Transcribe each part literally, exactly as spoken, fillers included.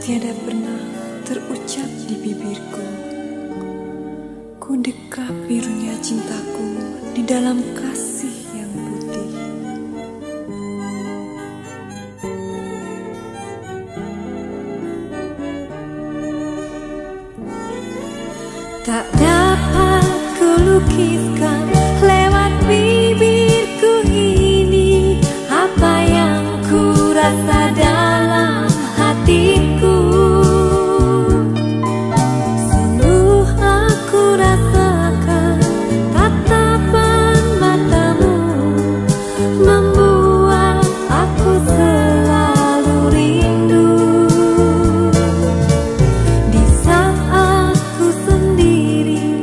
tiada pernah terucap di bibirku. Ku dekap birunya cintaku di dalam kasih yang putih. Tak dapat ku lukiskan lewat bibirku ini apa yang ku rasa dalam hatiku. Sungguh aku rasakan tatapan matamu membuat aku selalu rindu. Di saat ku sendiri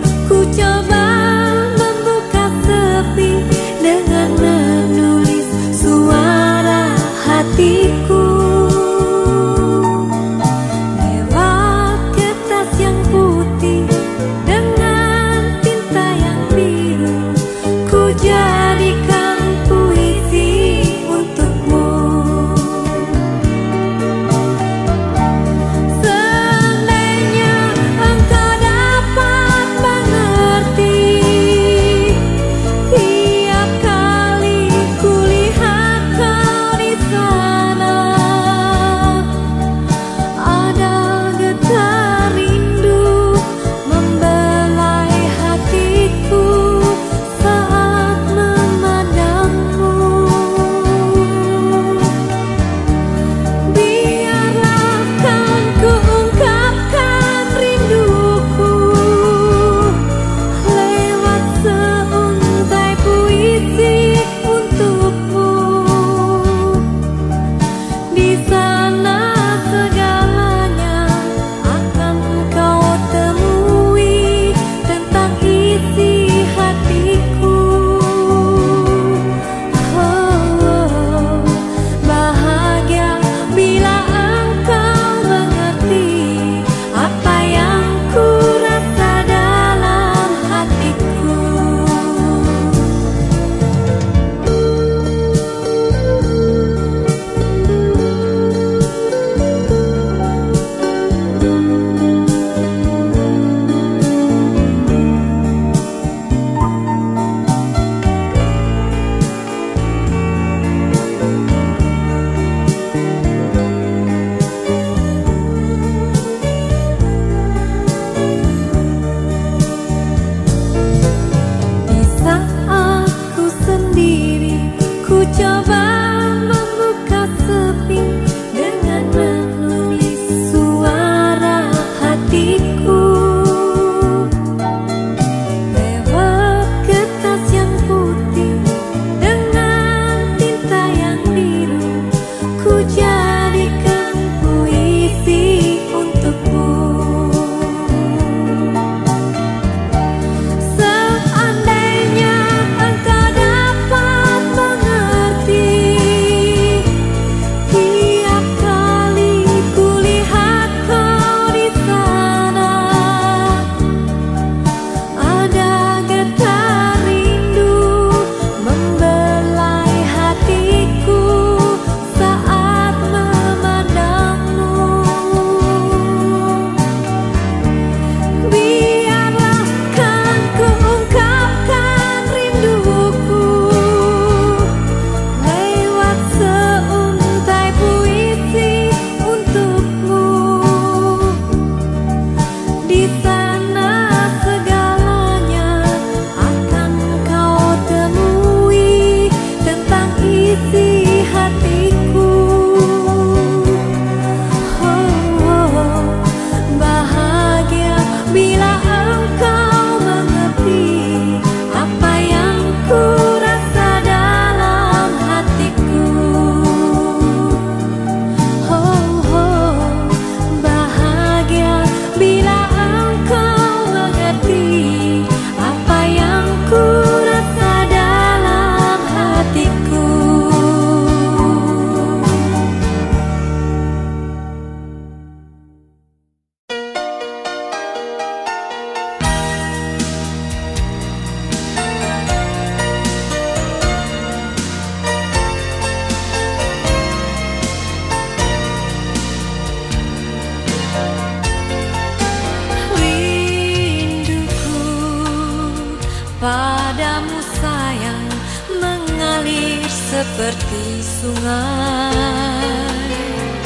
padamu sayang mengalir seperti sungai,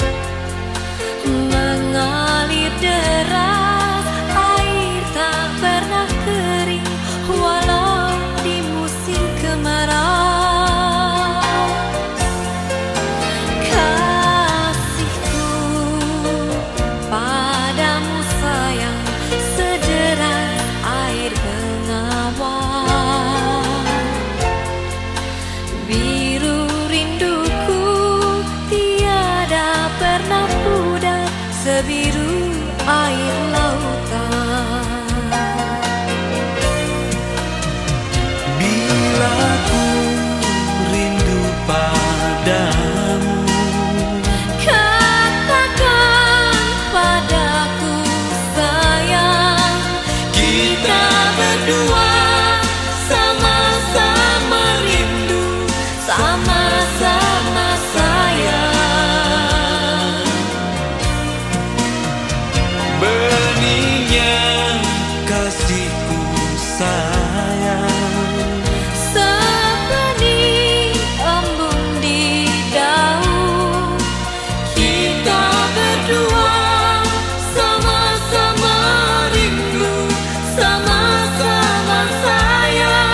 mengalir deras, air tak pernah kering walau di musim kemarau. Kasihku padamu sayang sederas air bengawan, biru rinduku tiada pernah pudar sebiru air lautan. Bila ku rindu padamu, katakan padaku sayang, kita berdua sama-sama rindu, sama-sama sayang. benihnya kasihku sayang, Sebenih embun di daun, kita berdua sama-sama rindu, sama-sama sayang.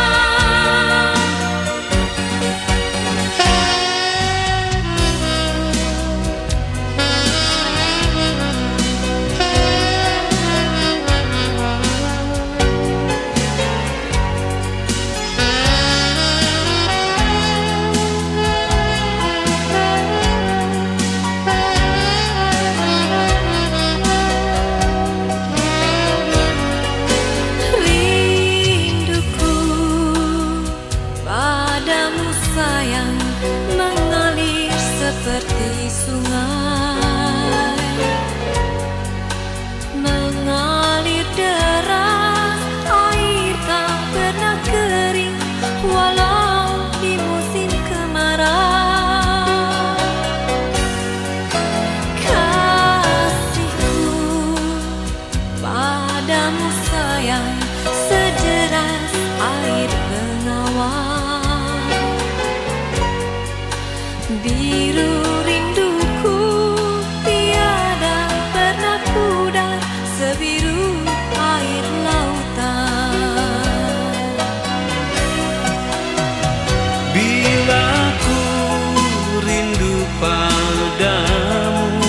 Rinduku padamu sayang mengalir seperti sungai, mengalir deras, air tak pernah kering walau di musim kemarau. Kasihku padamu sayang sederas air bengawan, biru rinduku tiada pernah pudar sebiru air lautan. bila ku rindu padamu,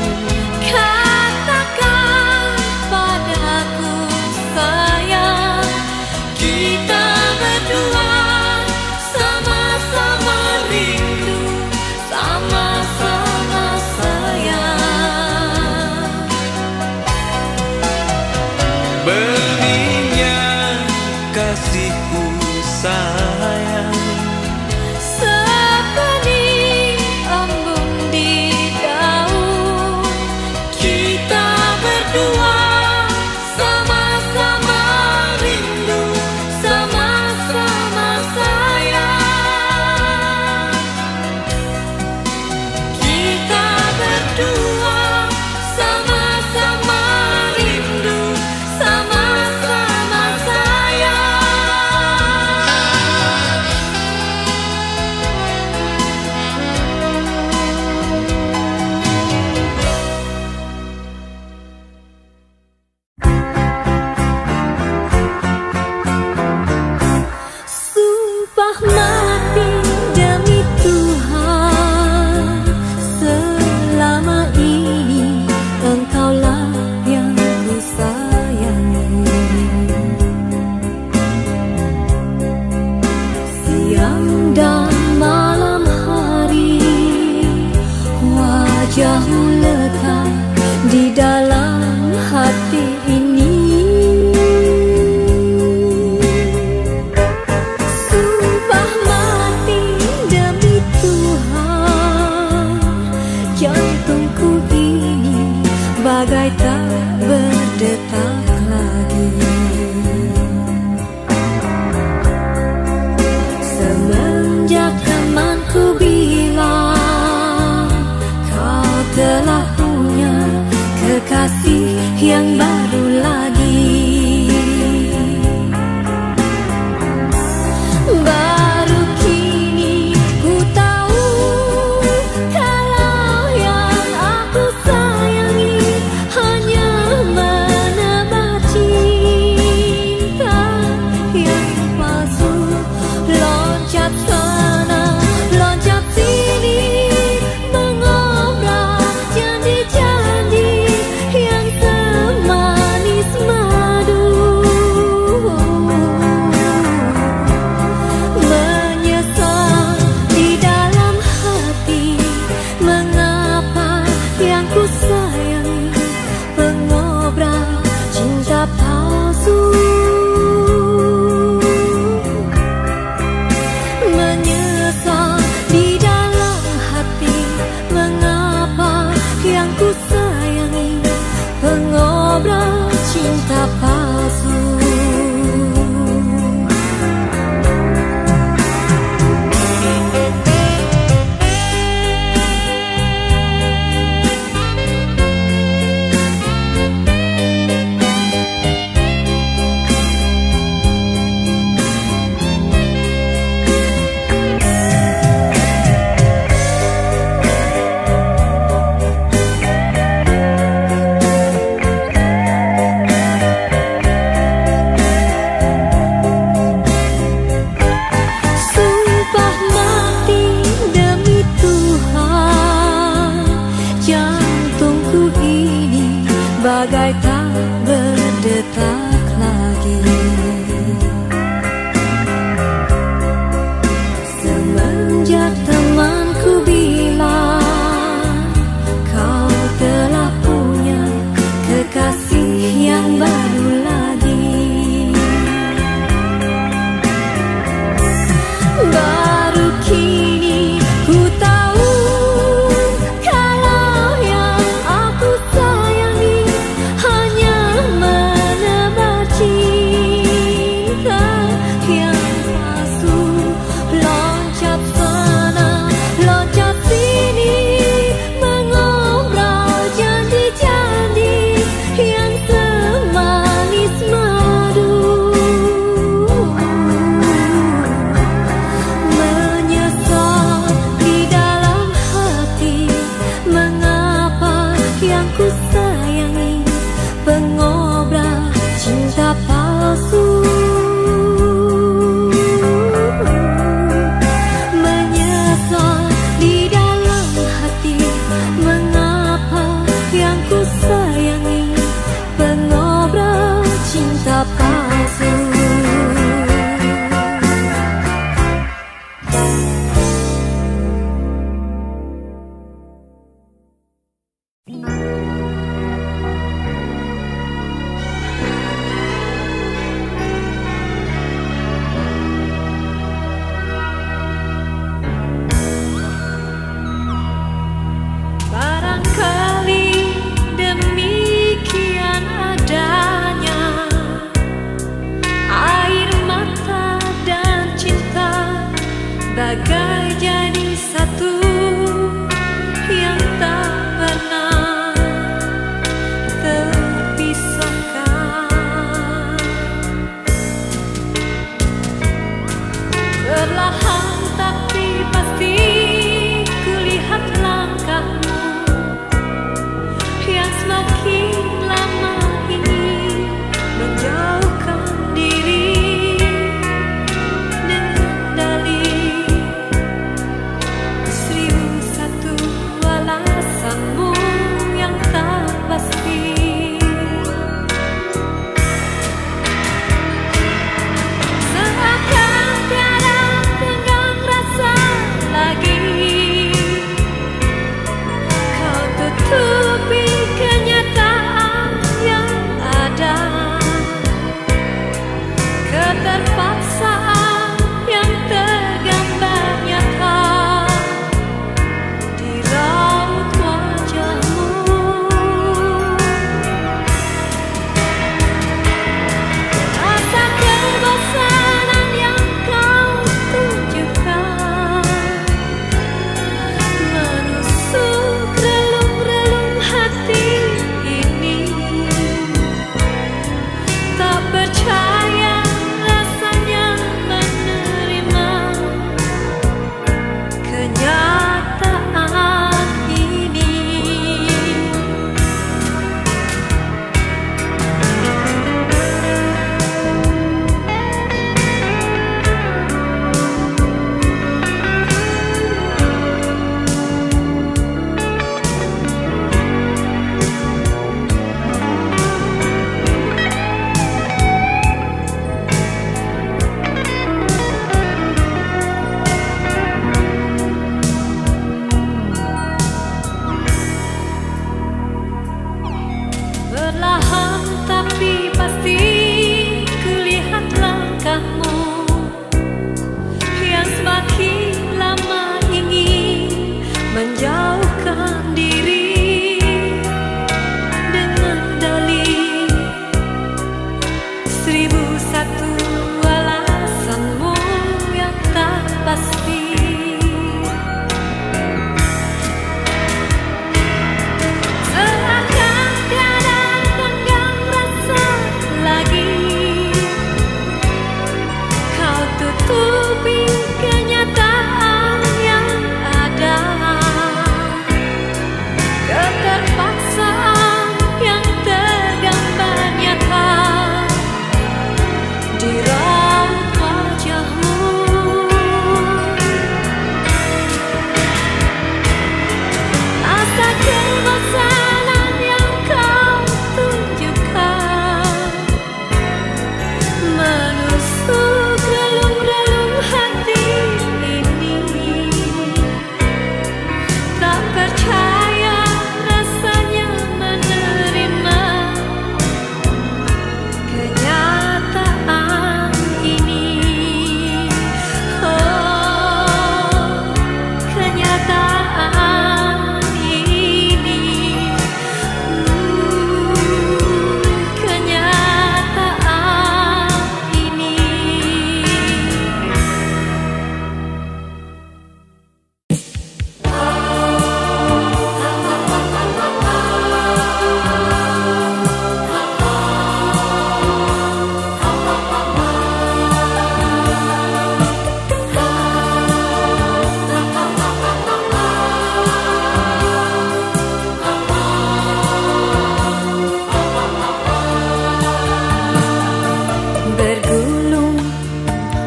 Katakan padaku sayang, kita berdua sama-sama rindu, sama-sama sayang. benihnya kasihku sayang, Sebenih embun di daun, kita berdua sama-sama rindu, sama-sama sayang. Kita berdua sama-sama rindu, sama-sama sayang. Sumpah mati demi Tuhan, selama ini Engkaulah yang ku sayangi. Siang dan malam hari, wajahmu lekat di dalam hati ini. Sumpah mati demi Tuhan, jantungku ini bagai tak berdetak lagi. Semenjak temanku bilang kau telah punya kekasih yang baru lagi,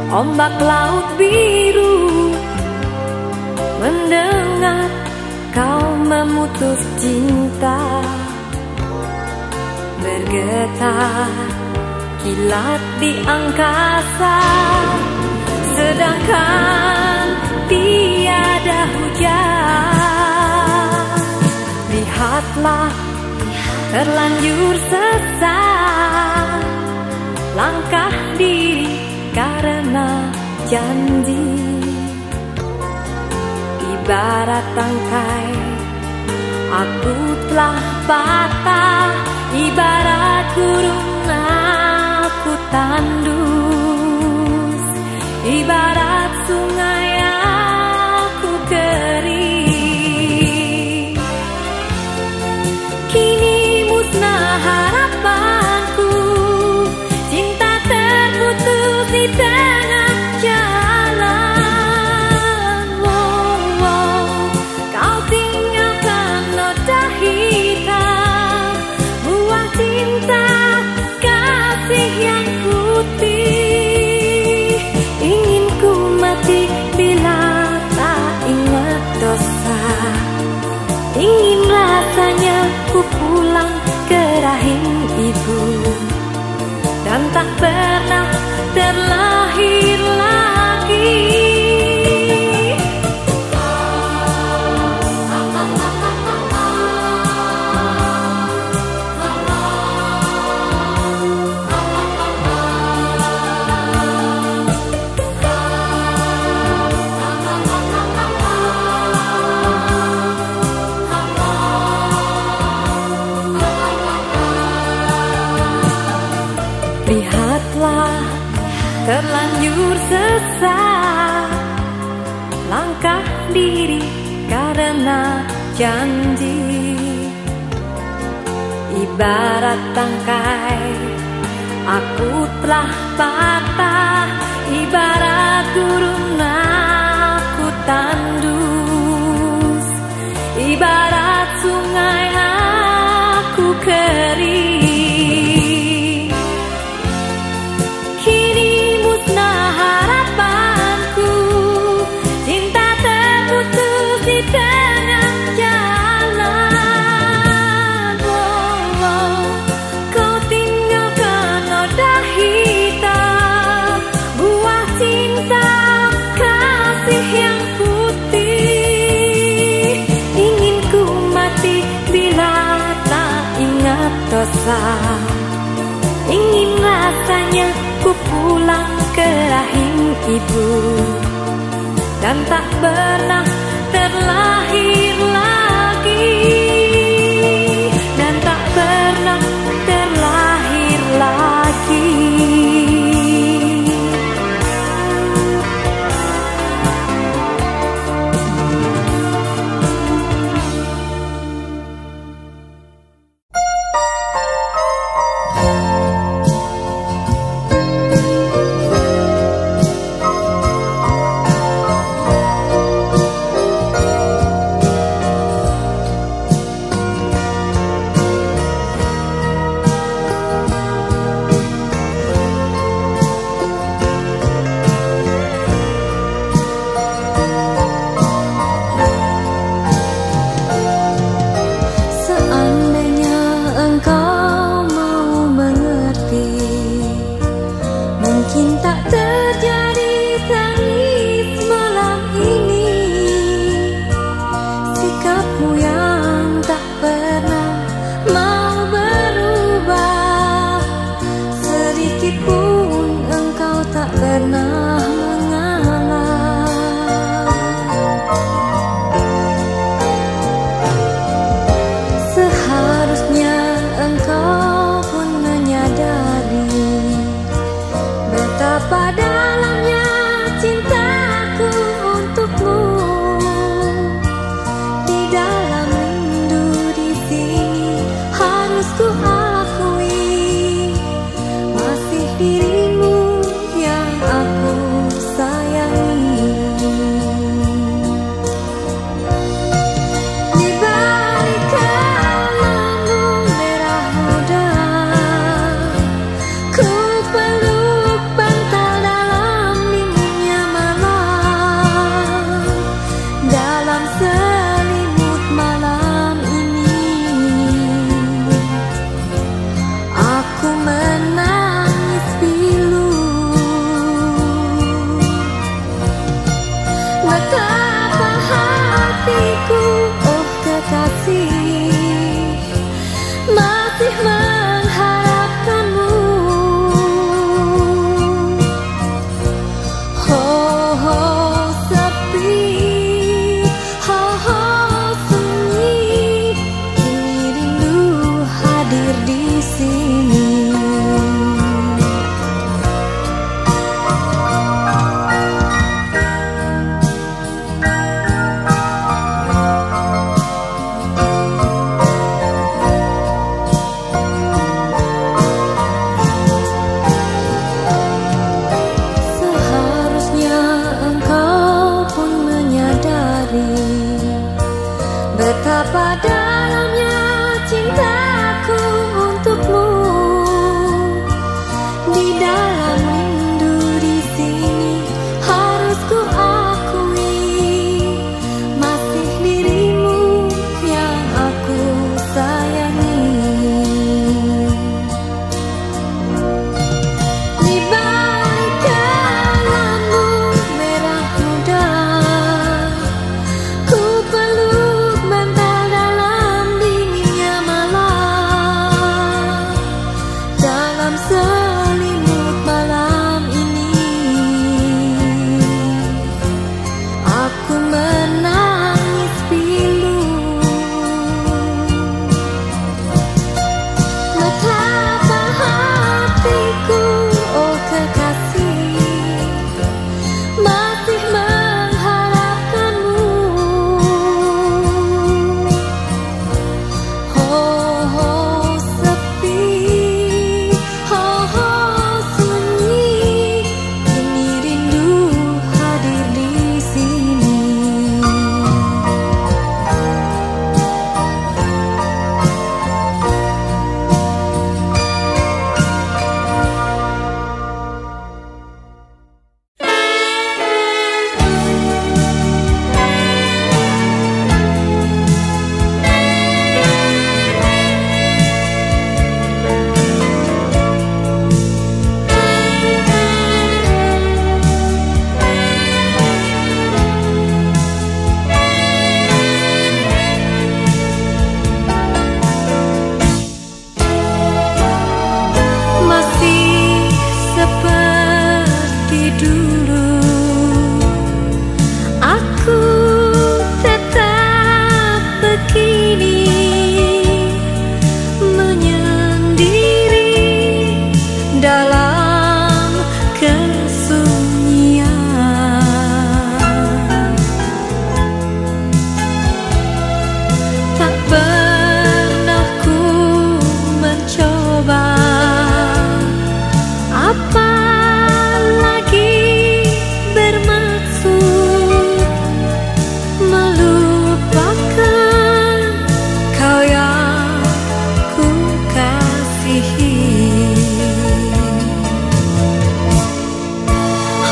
ombak laut biru, mendengar kau memutus cinta, bergetar kilat di angkasa, sedangkan tiada hujan. Lihatlah terlanjur sesat langkah diri karena janji, ibarat tangkai aku telah patah, ibarat gurun aku tandus, ibarat sungai aku kering. Kini musnah harapanku, cinta terputus di tengah jalan. Wow, wow. Kau tinggalkan noda hitam, buah cinta kasih yang putih. Ingin ku mati bila tak ingat dosa, ingin rasanya ku pulang ke rahim ibu dan tak pernah terlahir lagi. Lihatlah terlanjur sesat langkah diri karena janji, ibarat tangkai aku telah patah, ibarat gurun aku tandus, ibarat sungai aku kering. Dosa, ingin rasanya ku pulang ke rahim ibu dan tak pernah terlahir lagi, dan tak pernah terlahir lagi. Dirimu yang aku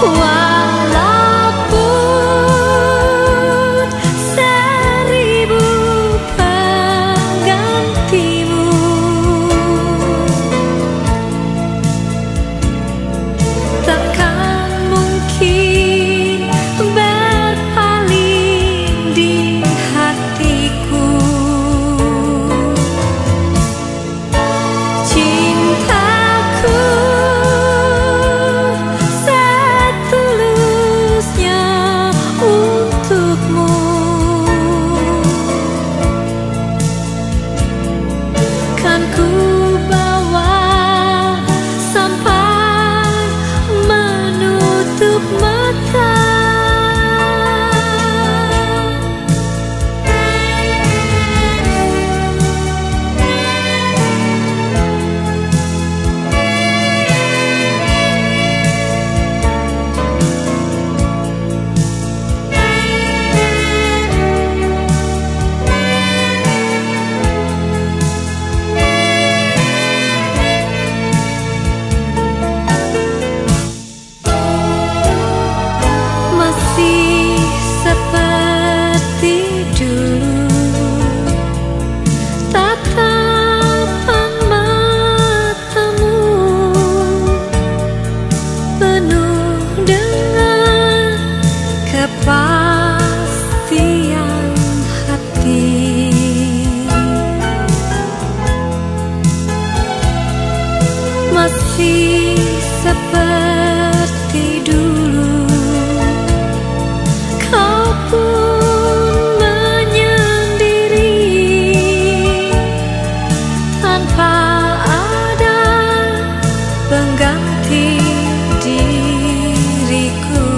Walaupun seribu penggantimu, takkan mungkin berpaling di hatiku. Cintaku setulusnya untukmu, kan ku bawa sampai menutup mata. Masih seperti dulu tatapan matamu, penuh dengan kepastian hati. Masih seperti dulu kau pun menyendiri, tanpa ada pengganti diriku.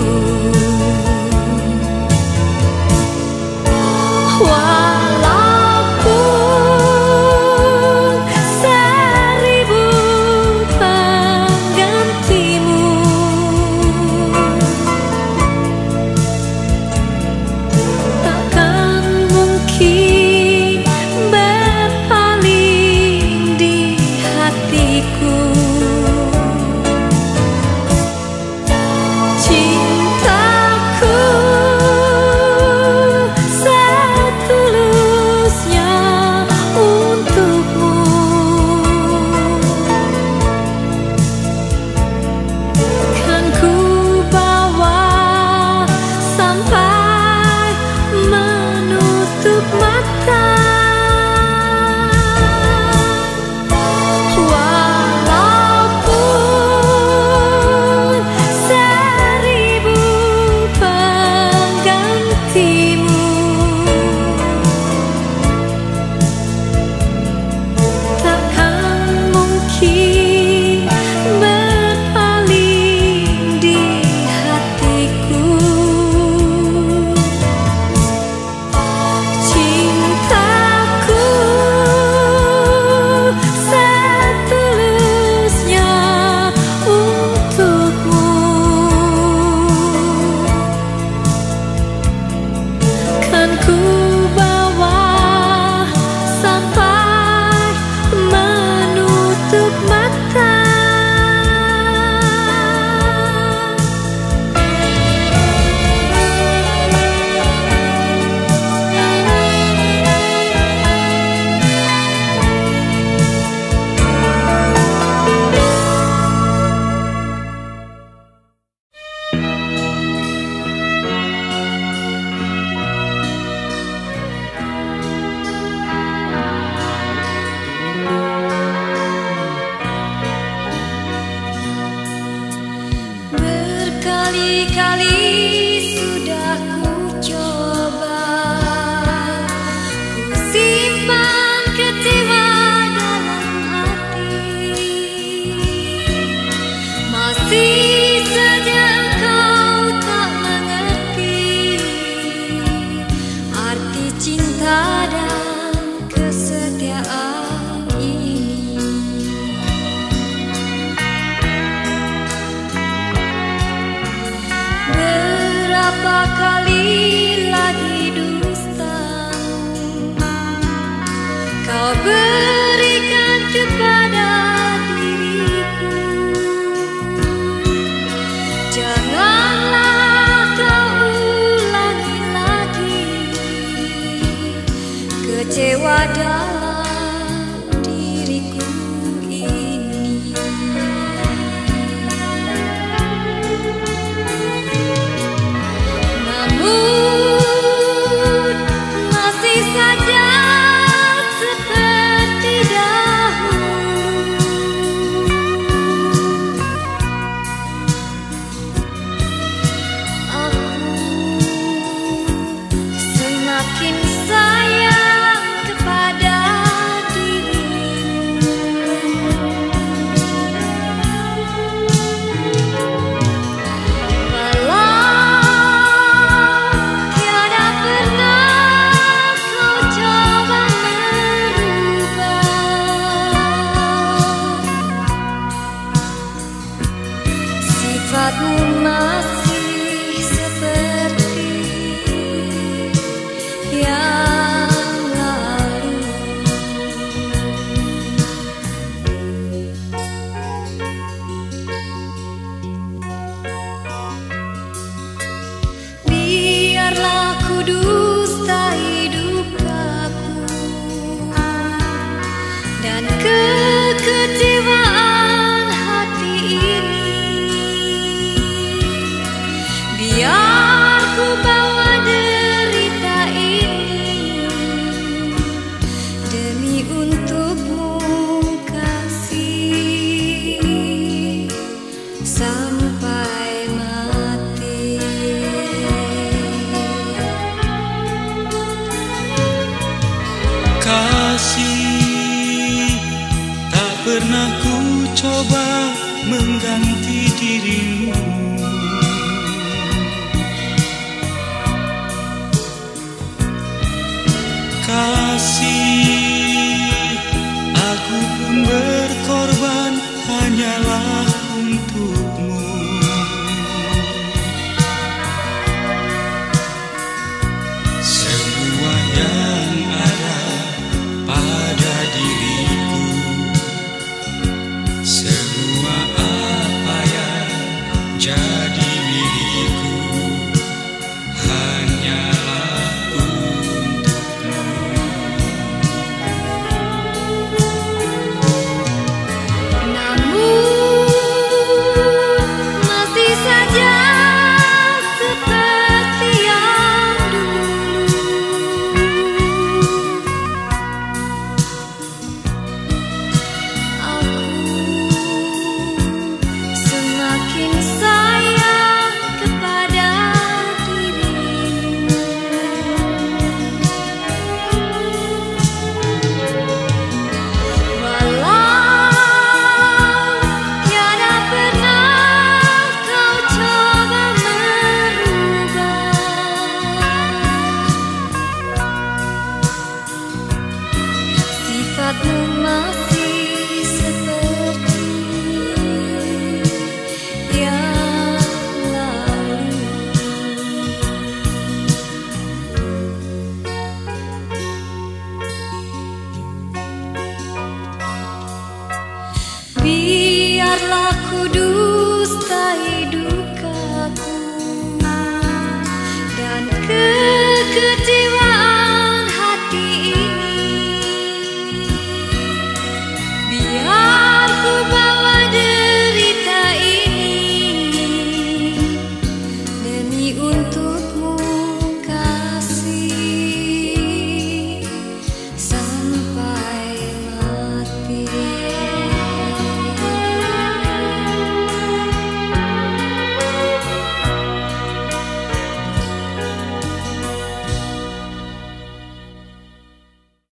Walaupun seribu penggantimu, takkan mungkin berpaling di hatiku. Cintaku setulusnya untukmu, kan ku bawa sampai menutup mata. Walaupun seribu penggantimu, takkan mungkin berpaling di hatiku. Cintaku setulusnya untukmu, kan ku bawa sampai menutup mata. Berkali-kali sudah ku coba, ku simpan kecewa dalam hati. Masih saja kau tak mengerti arti cinta dan kesetiaan ini. Berapa kali dalam diriku ini. Namun masih saja seperti dahulu, aku semakin sayang kepada dirimu. Walau tiada pernah kau coba merubah, sifatmu masih seperti yang lalu. Biarlah ku dustai dukaku dan kekecewaan hati ini. Biar ku bawa derita ini demi untukmu kasih sampai mati. Kasih tak pernah ku coba mengganti dirimu. Kasih aku pun berkorban hanyalah untukmu. Semua yang ada pada diriku, semua apa yang jadi milikku hanyalah untukmu. Namun masih saja seperti yang dulu, aku semakin sayang kepada dirimu. Walau tiada pernah kau coba merubah, sifatmu masih seperti yang lalu. Biarlah ku dustai dukaku dan kekecewaan